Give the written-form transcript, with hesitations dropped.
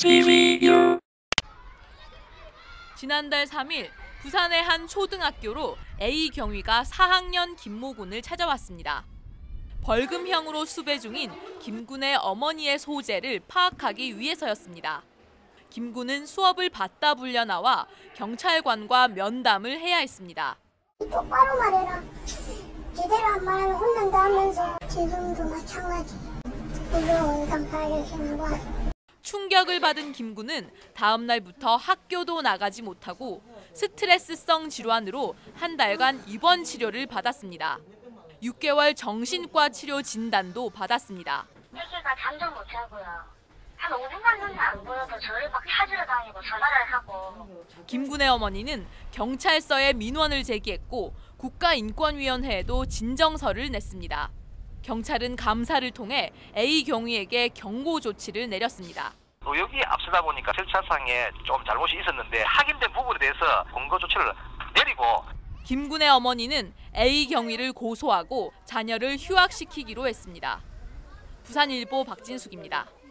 TVU. 지난달 3일 부산의 한 초등학교로 A 경위가 4학년 김모 군을 찾아왔습니다. 벌금형으로 수배 중인 김 군의 어머니의 소재를 파악하기 위해서였습니다. 김 군은 수업을 받다 불려 나와 경찰관과 면담을 해야 했습니다. 똑바로 말해라. 제대로 안 말하면 혼난다 하면서 지금도 마찬가지. 이거 감사하시는 거. 충격을 받은 김 군은 다음 날부터 학교도 나가지 못하고 스트레스성 질환으로 한 달간 입원 치료를 받았습니다. 6개월 정신과 치료 진단도 받았습니다. 애기가 잠도 못 자고요. 한 5분만 눈이 안 보여도 저를 막 찾으러 다니고 전화를 하고. 김 군의 어머니는 경찰서에 민원을 제기했고 국가인권위원회에도 진정서를 냈습니다. 경찰은 감사를 통해 A 경위에게 경고 조치를 내렸습니다. 여기에 앞서다 보니까 절차상에 좀 잘못이 있었는데 확인된 부분에 대해서 권고 조치를 내리고. 김 군의 어머니는 A 경위를 고소하고 자녀를 휴학시키기로 했습니다. 부산일보 박진숙입니다.